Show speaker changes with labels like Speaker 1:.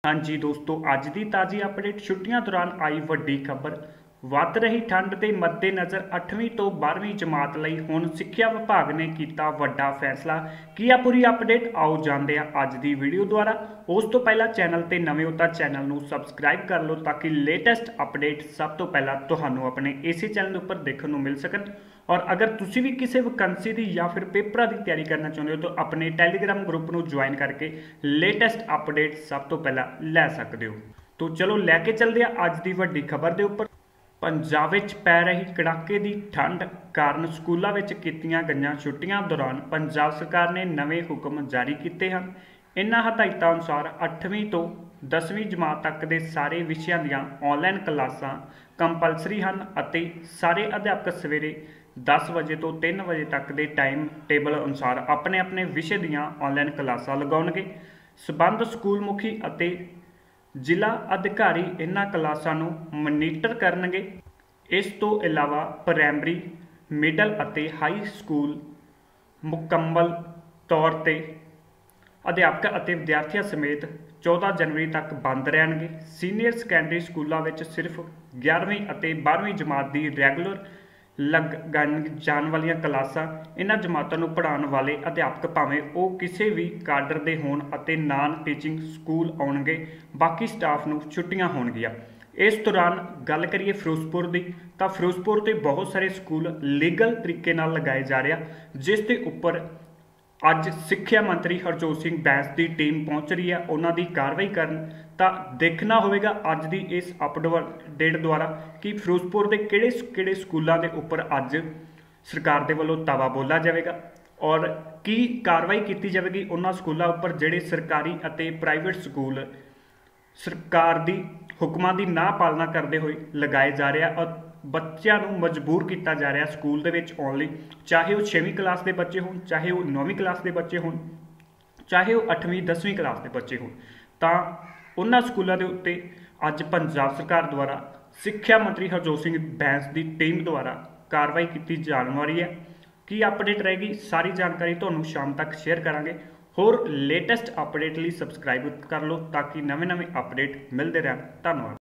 Speaker 1: हाँ जी दोस्तों, अज की ताज़ी अपडेट छुट्टियां दौरान आई वड्डी खबर। वध रही ठंड के मद्देनज़र 8वीं तो 12वीं जमात लई हुण सिक्ख्या विभाग ने किया वड्डा फैसला। की आ पूरी अपडेट, आओ जानते हैं अज की वीडियो द्वारा। उस तो पहला चैनल ते नवे हो तां चैनल नूं सबसक्राइब कर लो ताकि लेटेस्ट अपडेट सब तो पहला तुहानूं अपने इसी चैनल पर देखने को मिल सकन। और अगर तुसी भी किसी वैकेंसी की या फिर पेपरों की तैयारी करना चाहते हो तो अपने टैलीग्राम ग्रुप में ज्वाइन करके लेटेस्ट अपडेट सब तो पहला लै सकते हो। तो चलो लैके चलते हैं अज की वड्डी खबर के उपर। पंजाब विच पै रही कड़ाके की ठंड कारण स्कूलों में कीतियां गईयां छुट्टियां दौरान पंजाब सरकार ने नवे हुक्म जारी किए हैं। इन्हां हदायतां अनुसार 8वीं तो 10वीं जमात तक के सारे विषयों दीयां ऑनलाइन क्लासां कंपलसरी हैं अते सारे अध्यापक सवेरे 10 बजे तो 3 बजे तक के टाइम टेबल अनुसार अपने अपने विषय दीयां ऑनलाइन क्लासां लगाउणगे। संबंध स्कूल मुखी अते जिला अधिकारी इन्हां क्लासां नूं मॉनीटर करनगे। इस तो इलावा प्राइमरी मिडल अते हाई स्कूल मुकम्मल तौर पर अध्यापक अते विद्यार्थियों समेत 14 जनवरी तक बंद रहणगे। सीनियर सैकेंडरी स्कूलों में सिर्फ 11वीं अते 12वीं जमात की रैगूलर लगाई जाने वाली क्लासां इन्हां जमातों को पढ़ाने वाले अध्यापक भावें वो किसी भी काडर के होण अते नॉन टीचिंग स्कूल आउणगे, बाकी स्टाफ नूं छुट्टियां होणगियां। इस दौरान गल करिए फिरोजपुर की, तो फिरोजपुर के बहुत सारे स्कूल लीगल तरीके नाल लगाए जा रहे हैं, जिस दे उपर अज सिक्ख्या मंत्री हरजोत सिंह बैंस की टीम पहुंच रही है उन्हों की कार्रवाई करन। तो देखना होगा अज की इस अपडेट द्वारा कि फिरोजपुर के किहड़े स्कूलों के उपर अज सरकार के वलों तावा बोला जाएगा और की कार्रवाई की जाएगी उन्होंने स्कूलों उपर जिहड़े सरकारी अते प्राइवेट स्कूल सरकार की हुक्मां की ना पालना करते हुए लगाए जा रहे हैं और बच्चों को मजबूर किया जा रहा स्कूल दे विच आउण लई, चाहे वो 6वीं क्लास के बच्चे होण, चाहे वो 9वीं क्लास के बच्चे होण, चाहे वो 8वीं 10वीं क्लास के बच्चे होण। तां उन्हां स्कूलों के उत्ते अज पंजाब सरकार द्वारा सिक्ख्या मंत्री हरजोत सिंह बैंस की टीम द्वारा कार्रवाई की जाने वाली है। की अपडेट रहेगी सारी जानकारी तुहानूं शाम तक शेयर करांगे। होर लेटेस्ट अपडेट लिए सबसक्राइब कर लो ताकि नवे नवे अपडेट मिलते रहन। धन्यवाद।